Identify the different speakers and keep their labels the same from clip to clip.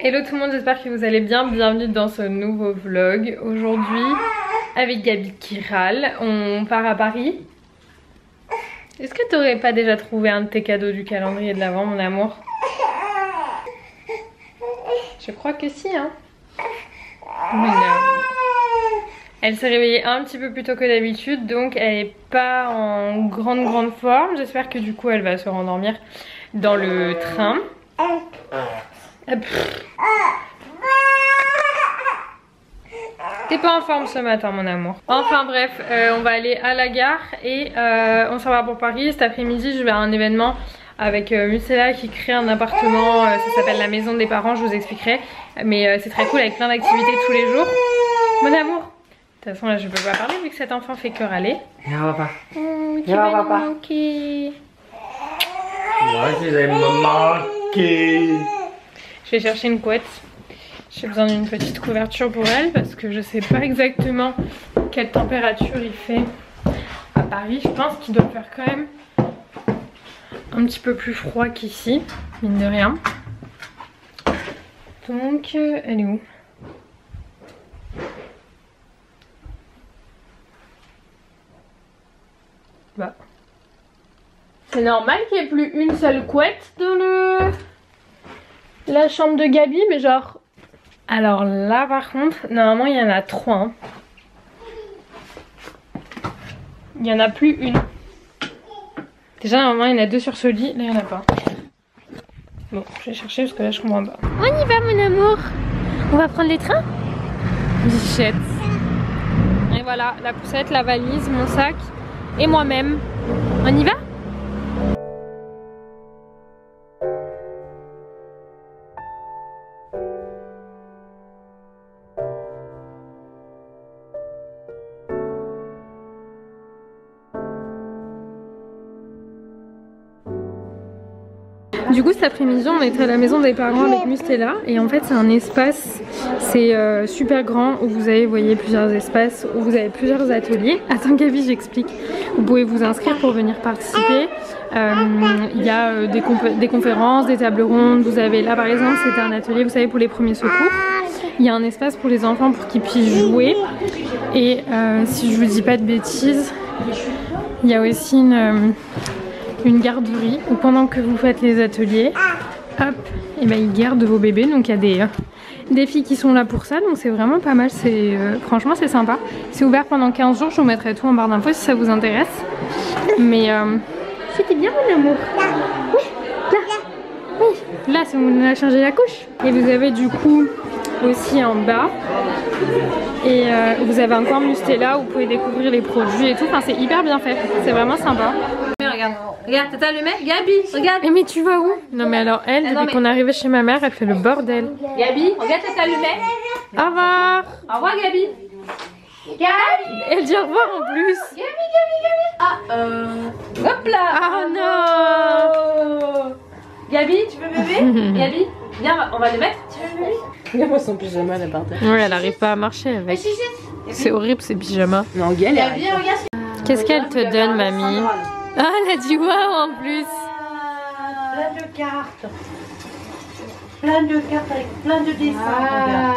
Speaker 1: Hello tout le monde, j'espère que vous allez bien. Bienvenue dans ce nouveau vlog. Aujourd'hui, avec Gabi qui râle, on part à Paris. Est-ce que tu n'aurais pas déjà trouvé un de tes cadeaux du calendrier de l'Avent, mon amour? Je crois que si, hein. Elle s'est réveillée un petit peu plus tôt que d'habitude, donc elle n'est pas en grande forme. J'espère que du coup elle va se rendormir dans le train. T'es pas en forme ce matin, mon amour. Enfin bref, on va aller à la gare et on s'en va pour Paris. Cet après-midi je vais à un événement avec Mustela qui crée un appartement, ça s'appelle la maison des parents, je vous expliquerai. Mais c'est très cool avec plein d'activités tous les jours. Mon amour, de toute façon là je peux pas parler vu que cet enfant fait que râler.
Speaker 2: Viens papa.
Speaker 1: Tu vas nous manquer.
Speaker 2: Moi je vais me manquer.
Speaker 1: Je vais chercher une couette. J'ai besoin d'une petite couverture pour elle parce que je sais pas exactement quelle température il fait à Paris. Je pense qu'il doit faire quand même un petit peu plus froid qu'ici, mine de rien. Donc, elle est où? Bah. C'est normal qu'il n'y ait plus une seule couette dans la chambre de Gabi, mais genre... Alors là par contre, normalement il y en a 3. Hein. Il n'y en a plus une. Déjà normalement il y en a 2 sur ce lit, là il n'y en a pas. Bon, je vais chercher parce que là je comprends pas. On y va mon amour. On va prendre les trains. Bichette. Et voilà, la poussette, la valise, mon sac et moi-même. On y va ? Du coup cet après-midi on était à la maison des parents avec Mustela et en fait c'est un espace, c'est super grand où vous avez, vous voyez, plusieurs espaces, où vous avez plusieurs ateliers. Attends Gabi, j'explique. Vous pouvez vous inscrire pour venir participer. Il y a des conférences, des tables rondes. Vous avez là par exemple c'était un atelier, vous savez, pour les premiers secours. Il y a un espace pour les enfants pour qu'ils puissent jouer. Et si je vous dis pas de bêtises, il y a aussi une garderie où pendant que vous faites les ateliers, hop, et ben ils gardent vos bébés. Donc il y a des filles qui sont là pour ça, donc c'est vraiment pas mal. Franchement c'est sympa. C'est ouvert pendant 15 jours, je vous mettrai tout en barre d'infos si ça vous intéresse. Mais c'était bien mon amour. Oui, là. Oui, là c'est où on a changé la couche. Et vous avez du coup aussi en bas. Et vous avez encore Mustela où vous pouvez découvrir les produits et tout. Enfin c'est hyper bien fait, c'est vraiment sympa.
Speaker 3: Regarde, t'as allumé? Gabi, regarde.
Speaker 1: Mais tu vas où? Non mais alors elle, depuis qu'on est arrivé chez ma mère, elle fait le bordel.
Speaker 3: Gabi, regarde, t'as allumé?
Speaker 1: Au revoir.
Speaker 3: Au revoir Gabi. Gabi.
Speaker 1: Elle dit au revoir en plus.
Speaker 3: Gabi. Ah, hop là.
Speaker 1: Oh non.
Speaker 3: Gabi, tu veux bébé? Gabi, viens, on va le mettre. Tu veux bébé?
Speaker 2: Regarde-moi son pyjama là par terre.
Speaker 1: Ouais, elle arrive pas à marcher avec. C'est horrible ces pyjamas.
Speaker 2: Non, galère.
Speaker 3: Gabi, regarde.
Speaker 1: Qu'est-ce qu'elle te donne, mamie? Ah, elle a dit waouh en plus.
Speaker 4: Plein de cartes. Plein de cartes avec plein de dessins.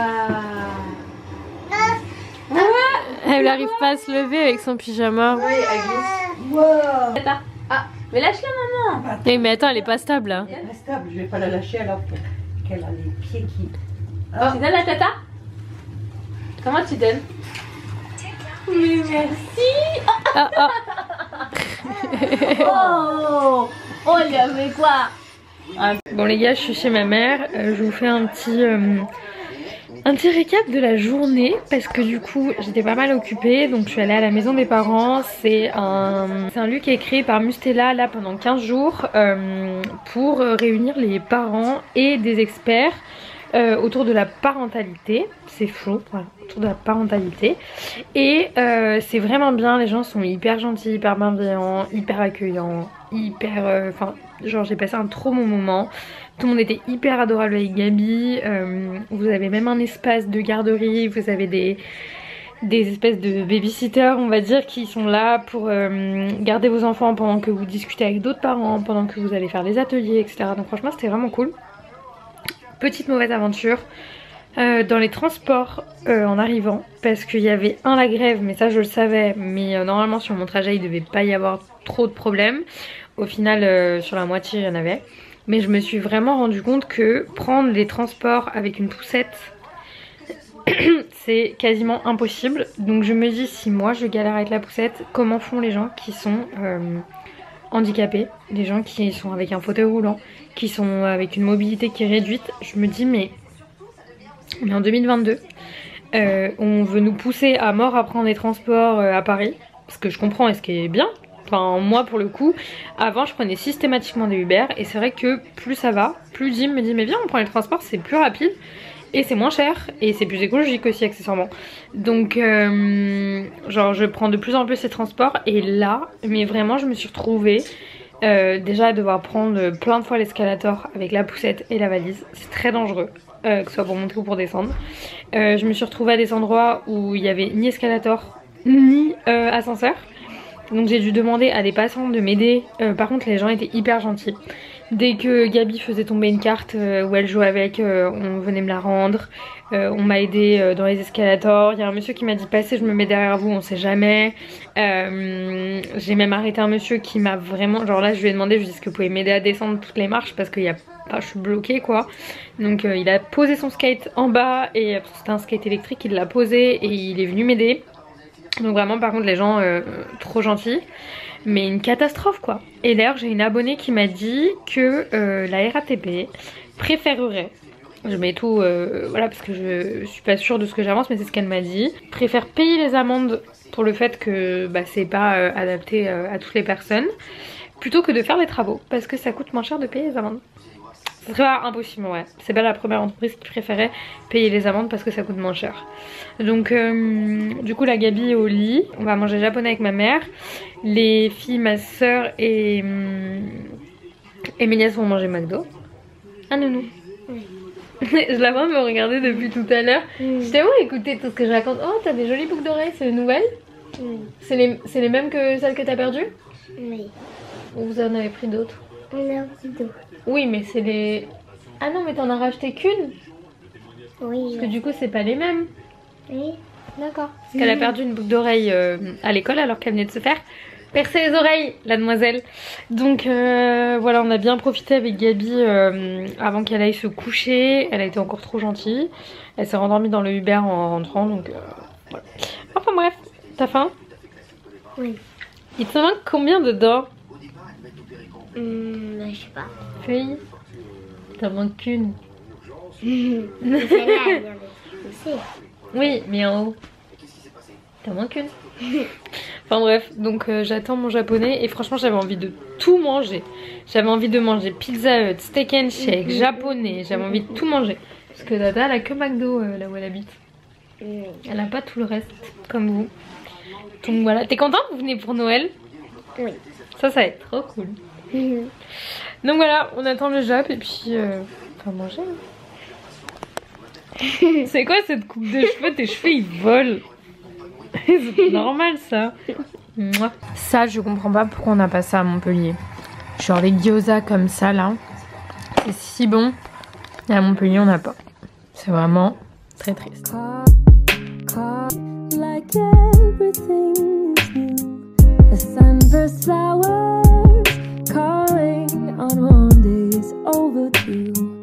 Speaker 1: Elle n'arrive pas à se lever avec son pyjama.
Speaker 3: Oui, Agnes.
Speaker 4: Wow.
Speaker 3: Attends. Ah, mais lâche-la maman.
Speaker 1: Eh mais attends, elle est pas stable là.
Speaker 4: Elle est stable, je vais pas la lâcher alors qu'elle a les pieds qui...
Speaker 3: Tu donnes la tata? Comment tu donnes? Oui, merci.
Speaker 1: Ah, ah.
Speaker 3: Oh, il avait quoi?
Speaker 1: Bon les gars, je suis chez ma mère. Je vous fais un petit récap de la journée parce que du coup j'étais pas mal occupée. Donc je suis allée à la maison des parents. C'est un lieu qui est créé par Mustela là pendant 15 jours pour réunir les parents et des experts autour de la parentalité. C'est chaud, voilà, autour de la parentalité. Et c'est vraiment bien, les gens sont hyper gentils, hyper bienveillants, hyper accueillants, hyper... Enfin, genre j'ai passé un trop bon moment. Tout le monde était hyper adorable avec Gabi. Vous avez même un espace de garderie, vous avez des espèces de babysitters on va dire qui sont là pour garder vos enfants pendant que vous discutez avec d'autres parents, pendant que vous allez faire les ateliers, etc. Donc franchement c'était vraiment cool. petite mauvaise aventure dans les transports en arrivant, parce qu'il y avait la grève, mais ça je le savais, mais normalement sur mon trajet il devait pas y avoir trop de problèmes. Au final sur la moitié il y en avait, mais je me suis vraiment rendu compte que prendre les transports avec une poussette c'est quasiment impossible. Donc je me dis, si moi je galère avec la poussette, comment font les gens qui sont handicapés, les gens qui sont avec un fauteuil roulant, qui sont avec une mobilité qui est réduite. Je me dis mais on est en 2022, on veut nous pousser à mort à prendre les transports à Paris, ce que je comprends et ce qui est bien. Enfin moi pour le coup, avant je prenais systématiquement des Uber et c'est vrai que plus ça va, plus Jim me dit mais viens on prend les transports, c'est plus rapide. Et c'est moins cher et c'est plus écologique aussi accessoirement. Donc genre je prends de plus en plus ces transports. Et là mais vraiment je me suis retrouvée déjà à devoir prendre plein de fois l'escalator avec la poussette et la valise. C'est très dangereux que ce soit pour monter ou pour descendre. Je me suis retrouvée à des endroits où il n'y avait ni escalator ni ascenseur. Donc j'ai dû demander à des passants de m'aider. Par contre les gens étaient hyper gentils. Dès que Gabi faisait tomber une carte où elle jouait avec, on venait me la rendre. On m'a aidé dans les escalators. Il y a un monsieur qui m'a dit passez, je me mets derrière vous, on sait jamais. J'ai même arrêté un monsieur qui m'a vraiment... Genre là je lui ai demandé, je lui ai dit est-ce que vous pouvez m'aider à descendre toutes les marches parce qu'il y a pas, je suis bloquée quoi. Donc il a posé son skate en bas et c'était un skate électrique, il l'a posé et il est venu m'aider. Donc vraiment par contre les gens trop gentils. Mais une catastrophe quoi. Et d'ailleurs j'ai une abonnée qui m'a dit que la RATP préférerait, je mets tout voilà parce que je suis pas sûre de ce que j'avance mais c'est ce qu'elle m'a dit, préfère payer les amendes pour le fait que bah, c'est pas adapté à toutes les personnes plutôt que de faire les travaux parce que ça coûte moins cher de payer les amendes. Ce serait pas impossible, ouais. C'est pas la première entreprise qui préférait payer les amendes parce que ça coûte moins cher. Donc du coup la Gabi est au lit. On va manger japonais avec ma mère. Les filles, ma soeur et mes nièces vont manger McDo. Ah nounou. Oui. Je la vois me regarder depuis tout à l'heure. Je t'avoue écouter tout ce que je raconte. Oh t'as des jolies boucles d'oreilles, c'est les nouvelles? Oui. C'est les mêmes que celles que t'as perdues? Oui. Ou vous en avez pris d'autres? On a pris d'autres. Oui mais c'est les... Ah non mais t'en as racheté qu'une? Oui. Parce que du coup c'est pas les mêmes. Oui. D'accord. Parce qu'elle a perdu une boucle d'oreille à l'école alors qu'elle venait de se faire percer les oreilles, la demoiselle. Donc voilà, on a bien profité avec Gabi avant qu'elle aille se coucher. Elle a été encore trop gentille. Elle s'est rendormie dans le Uber en rentrant donc voilà. Enfin bref, t'as faim? Oui. Il te manque combien dedans?
Speaker 5: Je sais pas.
Speaker 1: Feuille. T'en manques qu'une. Oui, mais en haut. T'en manques qu'une. Enfin bref, donc j'attends mon japonais et franchement j'avais envie de tout manger. J'avais envie de manger Pizza Hut, steak and shake, japonais, j'avais envie de tout manger. Parce que Dada elle a que McDo là où elle habite. Elle a pas tout le reste, comme vous. Donc voilà, t'es contente? Vous venez pour Noël? Oui. Ça va être trop cool. Donc voilà, on attend le Jap et puis on va manger. C'est quoi cette coupe de cheveux? Tes cheveux ils volent. C'est normal ça. Ça je comprends pas pourquoi on n'a pas ça à Montpellier. Genre les gyoza comme ça là, c'est si bon. Et à Montpellier on n'a pas. C'est vraiment très triste. Calling on Mondays overdue.